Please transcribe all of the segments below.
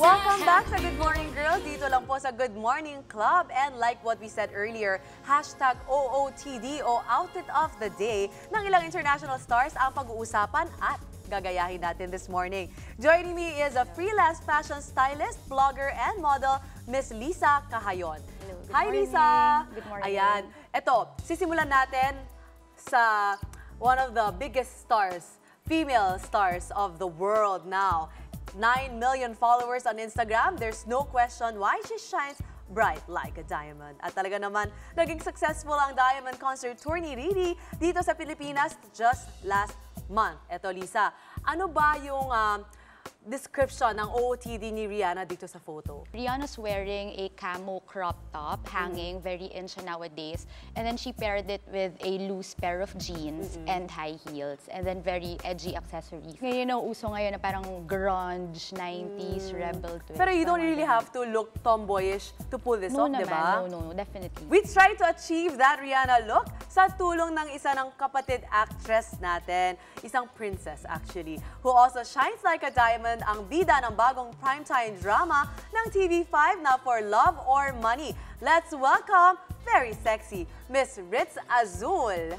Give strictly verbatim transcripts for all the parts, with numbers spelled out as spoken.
Welcome back sa Good Morning Girls. Dito lang po sa Good Morning Club. And like what we said earlier, hashtag O O T D o Outfit of the Day ng ilang international stars ang pag-uusapan at gagayahin natin this morning. Joining me is a freelance fashion stylist, blogger, and model, Miss Lisa Cahayon. Hello, good Hi, morning. Lisa! Good morning. Ayan. Ito, sisimulan natin sa one of the biggest stars, female stars of the world now. nine million followers on Instagram. There's no question why she shines bright like a diamond. At talaga naman, naging successful ang Diamond Concert Tour ni Riri dito sa Pilipinas just last month. Eto, Lisa, ano ba yung um, description ng O O T D ni Rihanna dito sa photo? Rihanna's wearing a camo crop top, hanging, mm. very in siya nowadays. And then she paired it with a loose pair of jeans mm-hmm. and high heels. And then very edgy accessories. Ngayon ang uso ngayon na parang grunge, nineties, mm. rebel twist. Pero you don't really have to look tomboyish to pull this no off, naman, di ba? No, no, no, definitely. We try to achieve that Rihanna look sa tulong ng isa ng kapatid actress natin, isang princess actually, who also shines like a diamond, ang bida ng bagong primetime drama ng T V five na For Love or Money. Let's welcome, very sexy, Miss Ritz Azul.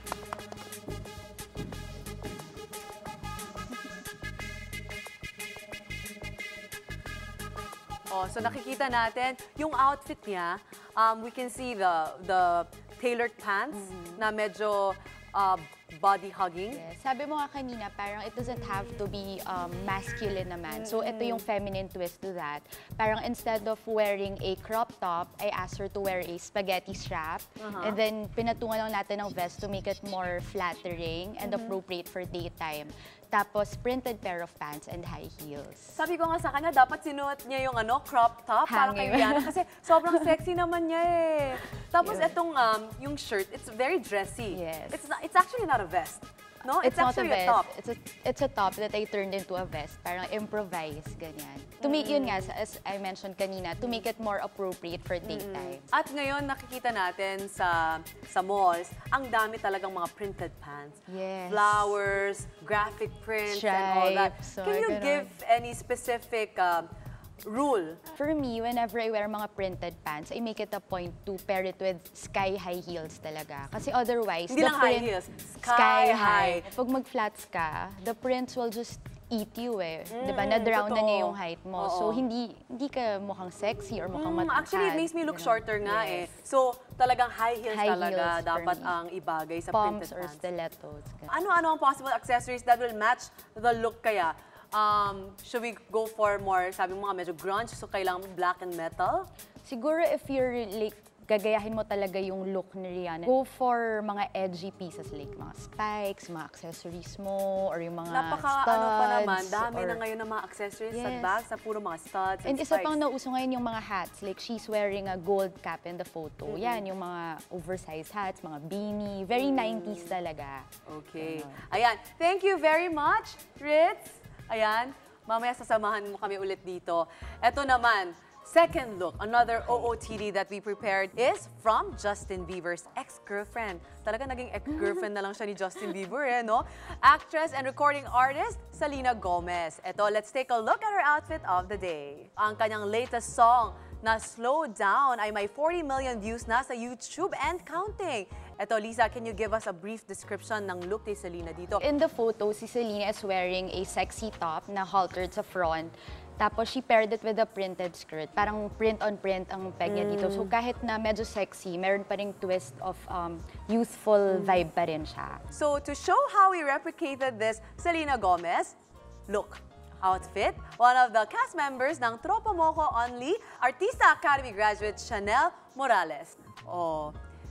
Oh, so nakikita natin yung outfit niya. Um, we can see the the tailored pants mm-hmm. na medyo uh, body hugging. Yes. Sabi mo nga kanina, parang it doesn't have to be um, masculine naman. So ito yung feminine twist to that. Parang instead of wearing a crop top, I asked her to wear a spaghetti strap. Uh-huh. And then pinatungan lang natin ng vest to make it more flattering and mm-hmm. appropriate for daytime. Tapos printed pair of pants and high heels. Sabi ko nga sa kanya, dapat sinuot niya yung ano, crop top para kay Rihanna kasi sobrang sexy naman niya eh. Tapos yes. itong um, yung shirt, it's very dressy. Yes. It's not, it's actually not a vest. No, it's, it's actually not a, a top. It's a, it's a top that I turned into a vest. Parang improvise, ganyan. To make yun nga, as I mentioned kanina, to make it more appropriate for daytime. At ngayon, nakikita natin sa sa malls, ang dami talagang mga printed pants. Yes. Flowers, graphic prints, stripes, and all that. so Can you give any specific uh, rule? For me, whenever I wear mga printed pants, I make it a point to pair it with sky high heels talaga. Kasi otherwise, hindi the lang print, high heels, sky, sky high. high. Pag mag-flats ka, the prints will just eat you eh. Mm, diba? Na-drown na niya yung height mo. Oo. So, hindi hindi ka mukhang sexy or mukhang mm, matangkad. Actually, it makes me look you know? shorter nga yes. eh. So, talagang high heels high talaga heels dapat ang ibagay sa Pumps printed or pants. stilettos. Ano-ano ang possible accessories that will match the look kaya? Um, should we go for more, sabi mo nga, medyo grunge, so kailangan black and metal? Siguro if you're like, gagayahin mo talaga yung look ni Rihanna, go for mga edgy pieces like mga spikes, mga accessories mo, or yung mga Napaka, studs. ano pa naman, dami or, na ngayon ng mga accessories yes. sa bags, sa puro mga studs and, and spikes. isa pang nauso ngayon yung mga hats. Like she's wearing a gold cap in the photo. Mm-hmm. Yan, yung mga oversized hats, mga beanie. Very mm. nineties talaga. Okay. Ganon. Ayan. Thank you very much, Ritz. Ayan. Mamaya sasamahan mo kami ulit dito. Ito naman, second look, another O O T D that we prepared is from Justin Bieber's ex-girlfriend. Talaga naging ex-girlfriend na lang siya ni Justin Bieber, eh, no? Actress and recording artist, Selena Gomez. Ito, let's take a look at her outfit of the day. Ang kanyang latest song na Slow Down ay may forty million views na sa YouTube and counting. Eto, Lisa, can you give us a brief description ng look ni Selena dito? In the photo, si Selena is wearing a sexy top na haltered sa front. Tapos she paired it with a printed skirt. Parang print-on-print ang peg niya mm. dito. So kahit na medyo sexy, meron pa ring twist of um, youthful mm. vibe pa rin siya. So to show how we replicated this Selena Gomez look, outfit, one of the cast members ng Tropa Moco Only, Artista Academy graduate Chanel Morales. Oh.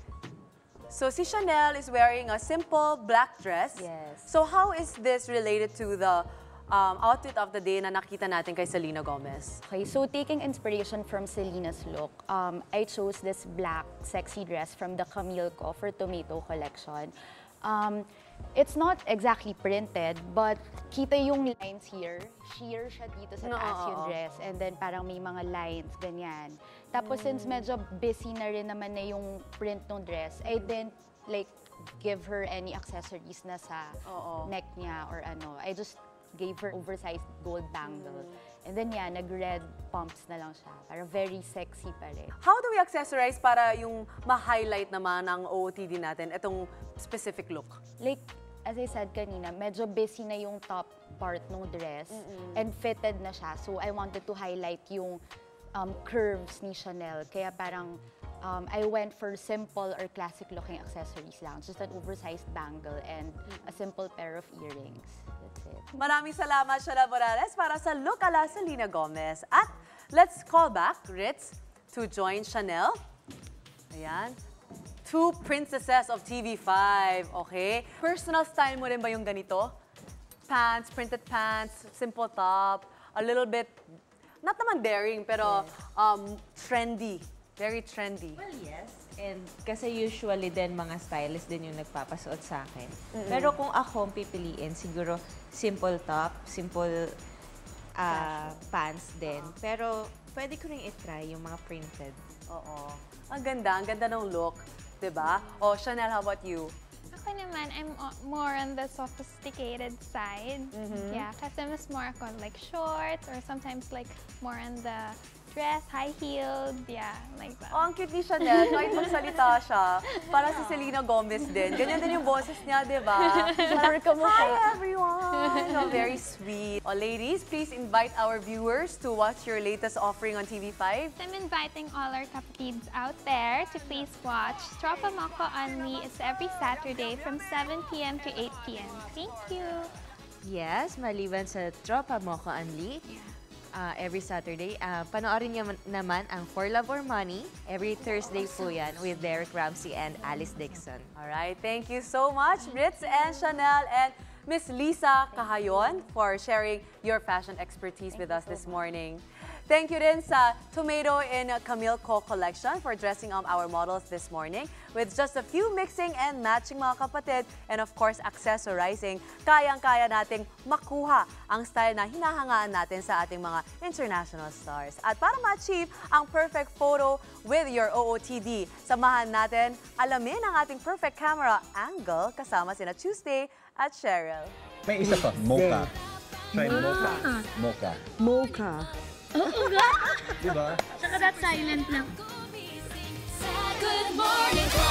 So si Chanel is wearing a simple black dress. Yes. So how is this related to the um, outfit of the day na nakita natin kay Selena Gomez? Okay, so taking inspiration from Selena's look, um, I chose this black sexy dress from the Camille Co for Tomato collection. Um, it's not exactly printed, but kita yung lines here. Sheer siya dito sa taas no, yung dress. And then parang may mga lines, ganyan. Tapos mm. since medyo busy na rin naman na yung print ng dress, I didn't like give her any accessories na sa Oo. neck niya or ano. I just gave her oversized gold bangle. Mm. And then yeah, nag-red pumps na lang siya. Para very sexy pa rin. How do we accessorize para yung ma-highlight naman ang O O T D natin, itong specific look? Like, as I said kanina, medyo busy na yung top part ng dress and fitted na siya. So I wanted to highlight yung um, curves ni Chanel. Kaya parang um, I went for simple or classic looking accessories lang. Just an oversized bangle and a simple pair of earrings. That's it. Maraming salamat, Chanel Morales, para sa look ala Selena Gomez. At let's call back Ritz to join Chanel. Ayan. Two princesses of T V five, okay? Personal style mo rin ba yung ganito? Pants, printed pants, simple top, a little bit, not naman daring, pero um, trendy. Very trendy. Well, yes. And kasi usually din mga stylist din yung nagpapasuot sa akin. Pero kung ako ang pipiliin, siguro simple top, simple uh, pants din. Pero pwede ko rin i-try yung mga printed. Oo. Ang ganda, ang ganda ng look. Diba? Oh, Chanel, how about you? Ako naman, I'm o- more on the sophisticated side. Yeah, kasi mas more ako on like shorts or sometimes like more on the dress, high-heeled, yeah, like that. Oh, ang cute ni Chanel. Kahit magsalita siya, para si Selena Gomez din. Ganyan din yung boses niya, di ba? Super kamukha. Hi, everyone! Oh, very sweet. Oh, ladies, please invite our viewers to watch your latest offering on T V five. I'm inviting all our kapatids out there to please watch Tropa Moko on Me. It's every Saturday from seven p m to eight p m Thank you! Yes, maliban sa Tropa Moko Anli, uh, every Saturday, uh, panoorin niyo man- naman ang For Love or Money. Every Thursday po yan with Derek Ramsey and Alice Dixon. All right, thank you so much, Ritz and Chanel and Miss Lisa Cahayon for sharing your fashion expertise with us this morning. Thank you din sa Tomato and Camille Co collection for dressing up our models this morning. With just a few mixing and matching mga kapatid and of course accessorizing, kayang-kaya nating makuha ang style na hinahangaan natin sa ating mga international stars. At para ma-achieve ang perfect photo with your O O T D, samahan natin alamin ang ating perfect camera angle kasama sina Tuesday at Cheryl. May isa pa, mocha. Try mocha. Mocha. Mocha. Di ba? Saka that silent lang. Good morning.